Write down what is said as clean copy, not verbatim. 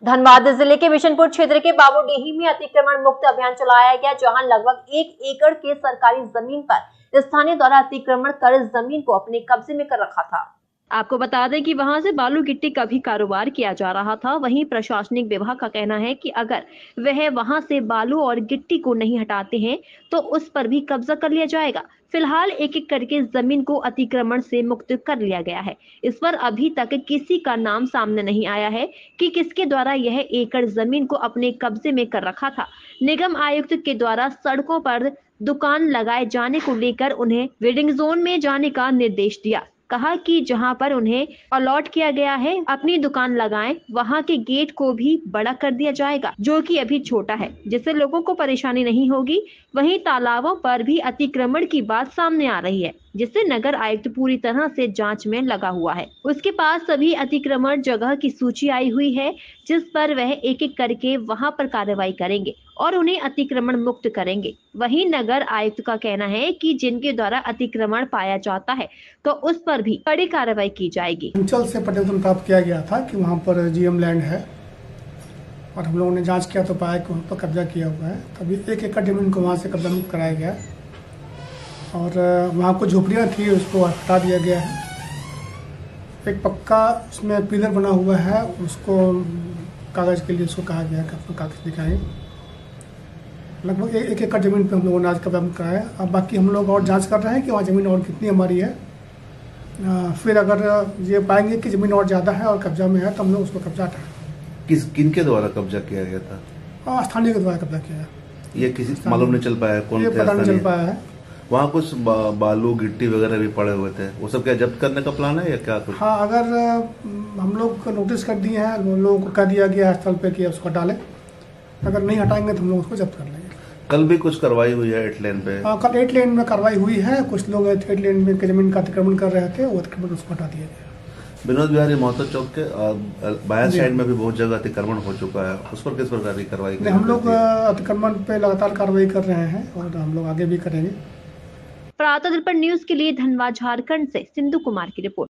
धनबाद जिले के बिशनपुर क्षेत्र के बाबूडीही में अतिक्रमण मुक्त अभियान चलाया गया, जहां लगभग 1 एकड़ के सरकारी जमीन पर स्थानीय द्वारा अतिक्रमण कर जमीन को अपने कब्जे में कर रखा था। आपको बता दें कि वहां से बालू गिट्टी का भी कारोबार किया जा रहा था। वहीं प्रशासनिक विभाग का कहना है कि अगर वह वहां से बालू और गिट्टी को नहीं हटाते हैं तो उस पर भी कब्जा कर लिया जाएगा। फिलहाल एक एक करके जमीन को अतिक्रमण से मुक्त कर लिया गया है। इस पर अभी तक किसी का नाम सामने नहीं आया है कि किसके द्वारा यह एकड़ जमीन को अपने कब्जे में कर रखा था। निगम आयुक्त के द्वारा सड़कों पर दुकान लगाए जाने को लेकर उन्हें वेडिंग जोन में जाने का निर्देश दिया। कहा कि जहां पर उन्हें अलॉट किया गया है अपनी दुकान लगाएं, वहां के गेट को भी बड़ा कर दिया जाएगा, जो कि अभी छोटा है, जिससे लोगों को परेशानी नहीं होगी। वहीं तालाबों पर भी अतिक्रमण की बात सामने आ रही है, जिससे नगर आयुक्त पूरी तरह से जांच में लगा हुआ है। उसके पास सभी अतिक्रमण जगह की सूची आई हुई है, जिस पर वह एक एक करके वहां पर कार्रवाई करेंगे और उन्हें अतिक्रमण मुक्त करेंगे। वहीं नगर आयुक्त का कहना है कि जिनके द्वारा अतिक्रमण पाया जाता है तो उस पर भी कड़ी कार्रवाई की जाएगी। अंचल से प्रतिवेदन प्राप्त किया गया था कि वहाँ पर जीएम लैंड है और हम लोगों ने जांच किया तो पाया कि वहाँ पर कब्जा किया हुआ है। तभी 1 एकड़ जमीन को वहाँ से कब्जा मुक्त कराया गया और वहाँ कुछ झोपड़ियाँ थी उसको हटा दिया गया है। एक पक्का उसमें पिलर बना हुआ है, उसको कागज़ के लिए उसको कहा गया कि अपना कागज़ दिखाएं। लगभग 1 एकड़ जमीन पे हम लोगों ने आज कब्जा कराया। अब बाकी हम लोग और जांच कर रहे हैं कि वहाँ ज़मीन और कितनी हमारी है। फिर अगर ये पाएंगे कि ज़मीन और ज़्यादा है और कब्जा में है तो हम लोग उसको कब्जा हटाएं। किनके द्वारा कब्जा किया गया था? स्थानीय के द्वारा कब्जा किया है। ये किसी मालूम नहीं चल पाया कौन थे? पता नहीं चल पाया है। वहाँ कुछ बालू गिट्टी वगैरह भी पड़े हुए थे, वो सब क्या जब्त करने का प्लान है या क्या कुछ? हाँ, अगर हम लोग नोटिस कर दिए हैं, लोगों को कह दिया गया स्थल पे कि उसको हटा लें। अगर नहीं हटाएंगे तो हम लोग उसको जब्त कर लेंगे। कल भी कुछ कार्रवाई हुई है 8 लेन पे? हाँ, कल 8 लेन में कार्रवाई हुई है। कुछ लोग 8 लेन में जमीन का अतिक्रमण कर रहे थे, वो अतिक्रमण उसको हटा दिया गया। विनोद बिहारी महतो चौक के बाया साइड में भी बहुत जगह अतिक्रमण हो चुका है, उस पर किस प्रकार की कार्रवाई? हम लोग अतिक्रमण पे लगातार कार्रवाई कर रहे हैं और हम लोग आगे भी करेंगे। प्रातः दर्पण न्यूज के लिए धनबाद झारखंड से सिंधु कुमार की रिपोर्ट।